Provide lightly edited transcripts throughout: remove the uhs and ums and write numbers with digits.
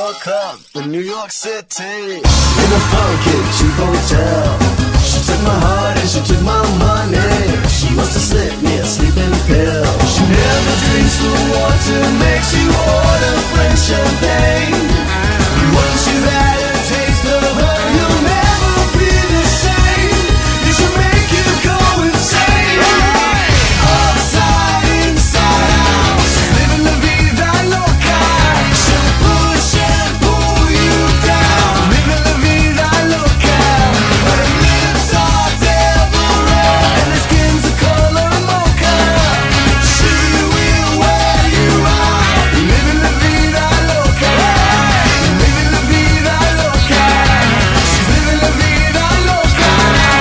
Woke up in New York City in a funky cheap hotel. She took my heart and she took my money. She must have slipped me a sleeping pill. She never drinks the water, makes you order French champagne. Once you've had a taste of her, you'll never be the same. You should make you go insane. Upside, inside out, she's living la vida loca. She'll push and pull you down, living la vida loca. Her lips are devil red and her skin's the color mocha. She will wear you out, living la vida loca. Living la vida loca. She's living la vida loca.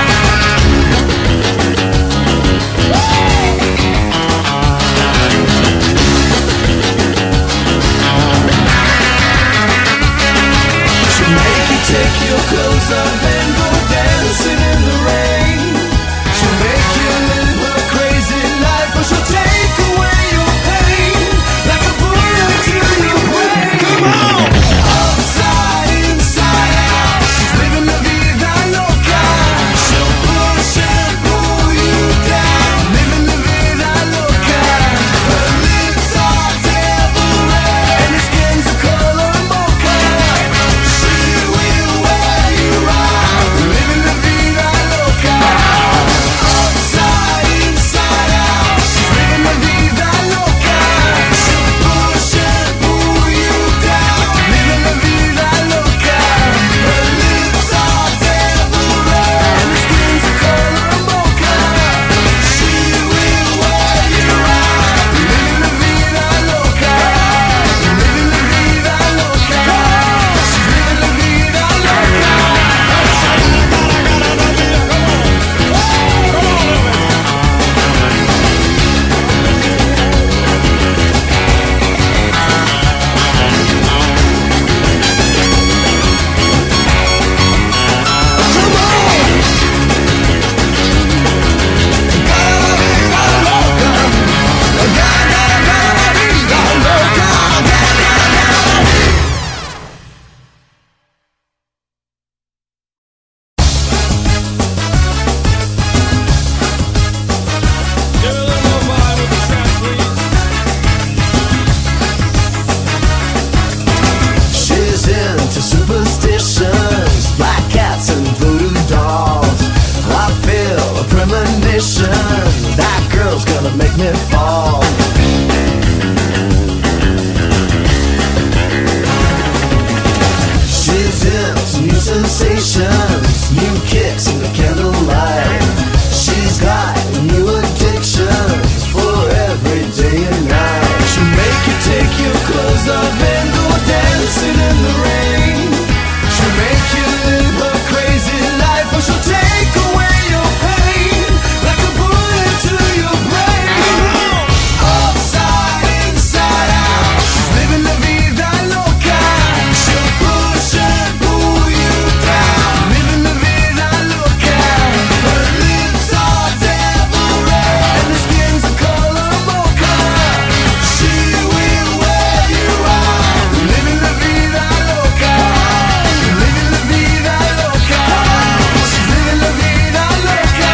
She'll make you take your clothes off and go dancing in the rain. She'll make you live a crazy life, or she'll take away your pain like a bullet to your brain. Come on! Upside, inside out, she's living la vida loca. She'll push and pull you down, living la vida loca. Her lips are devil red and her skin's the color mocha. She will wear you out, living la vida loca. Upside, inside out, she's living la vida loca. She'll push and pull you down, living la vida loca. Her lips are devil red and her skin's the color mocha. She will wear you out, living la vida loca. Living la vida loca. She's living la vida loca. She's into superstitions, black cats and voodoo dolls. I feel a premonition, that girl's gonna make me fall. She's into new sensations, new kicks in the candlelight. She's got new addictions for every day and night. She'll make you take your clothes off and go dancing in the rain. She'll make you live a crazy life, or she'll take away your pain like a bullet to your brain. Upside, inside out, she's living la vida loca. She'll push and pull you down, living la vida loca. Her lips are devil red and her skin's the color mocha. She will wear you out, living la vida loca. Living la vida loca. She's living la vida loca.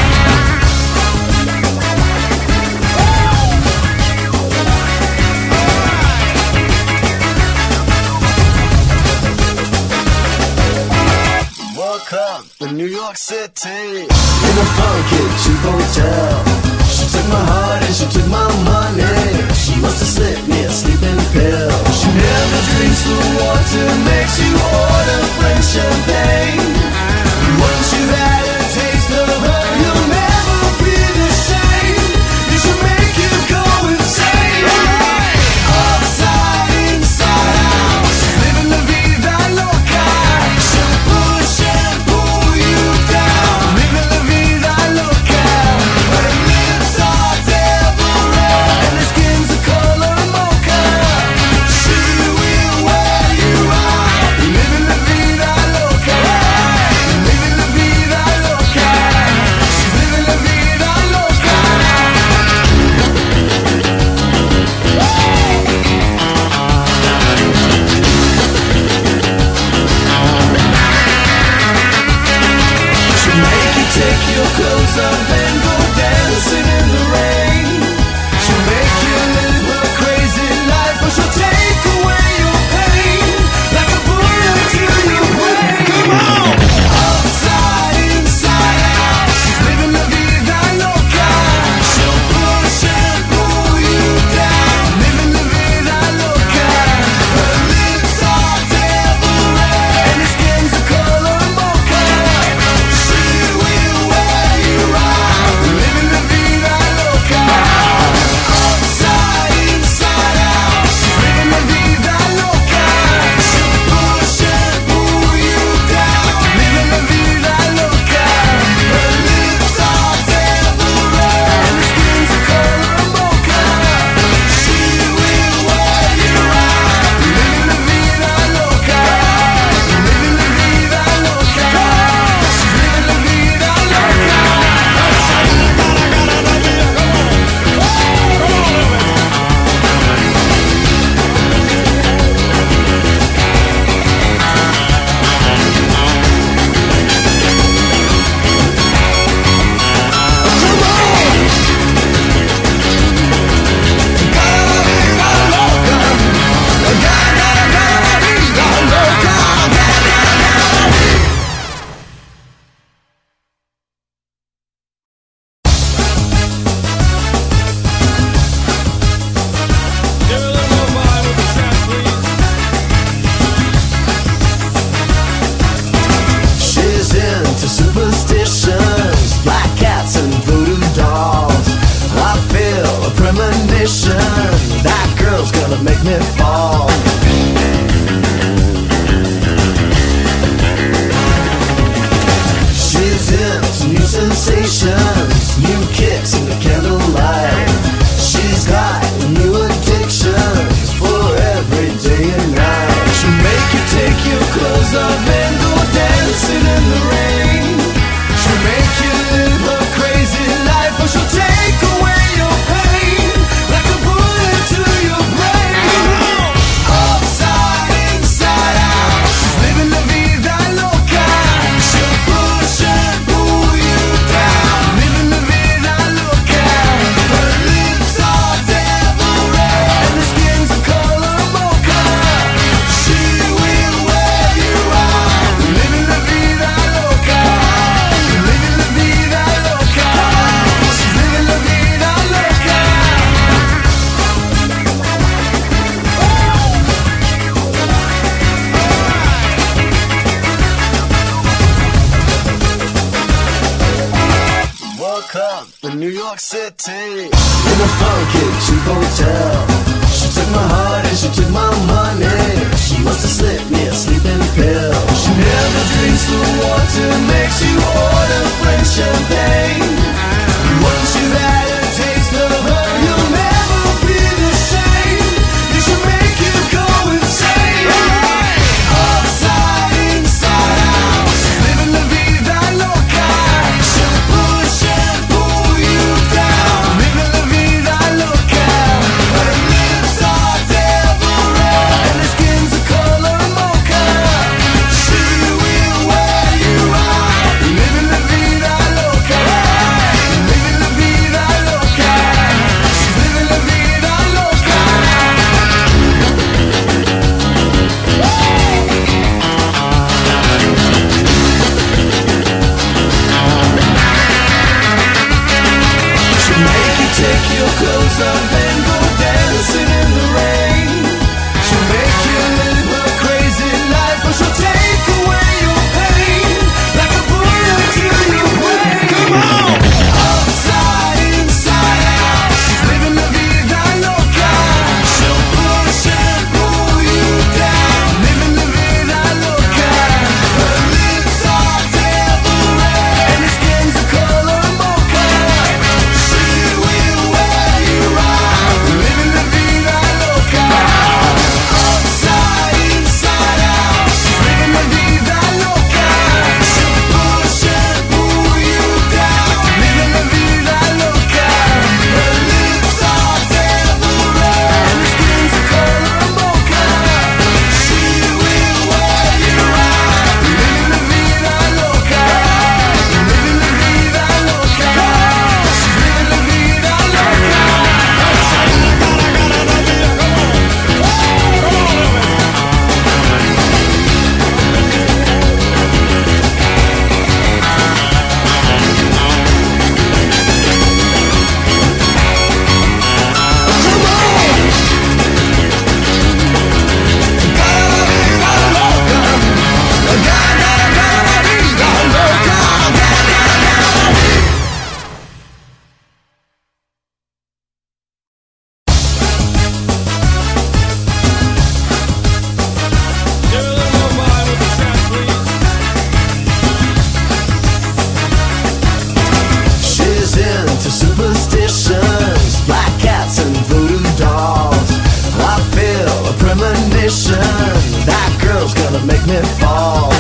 Woke up in New York City in a funky cheap hotel. She took my heart and she took my money. She must have slipped me a sleeping pill. She never drinks the water, makes you order French champagne. Once you've had a taste of her, you'll never be the same. You should make you go insane. Upside, inside out, she's living la vida loca. She'll push and pull you down, living la vida loca. Her lips are devil red and her York City, in a funky cheap hotel. She took my heart and she took my money. She must have slipped me a sleeping pill. She never drinks the water, makes you order French champagne. Once you've had a taste of her, you'll never be the same. You should make you go insane. Upside, inside out, she's living la vida loca. She'll push and pull you down, living la vida loca. Her lips are devil red and her skin's the color mocha. She will wear you out, living la vida loca. Living la vida loca. She's living la vida loca. She'll make you take your clothes off and go dancing in the rain. She'll make you live a crazy life, but she'll take away your pain like a bullet to your brain. Come on! Upside, inside out, she's living la vida loca. She'll push and pull you down, living la vida loca. Her lips are devil red and her skin's the color mocha. She will wear you out, living la vida loca. Upside, inside out, she's living la vida loca. She'll push and pull you down, living la vida loca. Her lips are devil red and her skin's the color mocha. She will wear you out, living la vida loca. Living la vida loca. She's living la vida loca. She's into superstitions, black cats and voodoo dolls. I feel a premonition, that girl's gonna make me fall.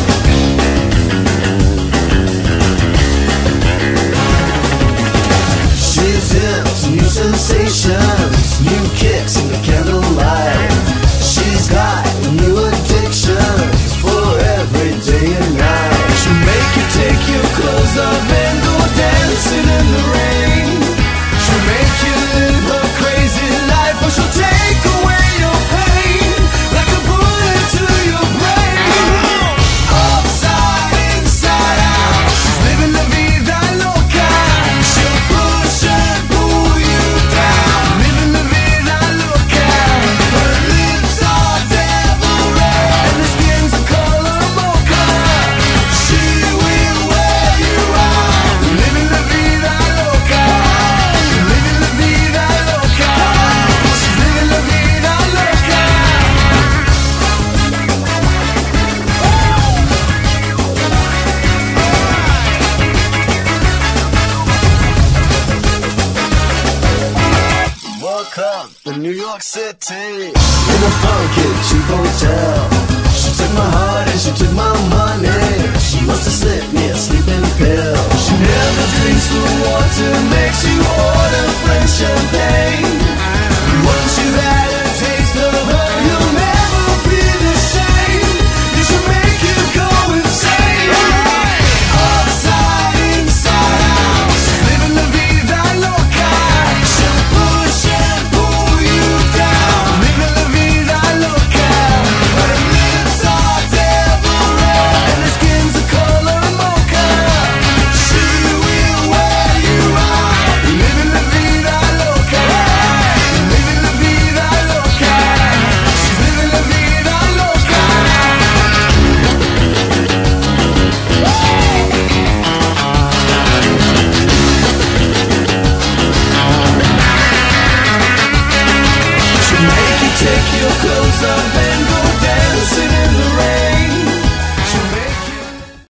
She's into new sensations, new kicks in the candlelight. She's got new addictions for every day and night. She'll make you take your clothes off and go dancing in the rain. She'll make you live a crazy life, or she'll take away your pain like a bullet to your brain. Upside, inside out, she's living la vida loca. She'll push and pull you down, living la vida loca. Her lips are devil red and her skin's the color mocha. She will wear you out, living la vida loca. Living la vida loca. She's living la vida loca. Woke up in New York City, in a funky cheap hotel.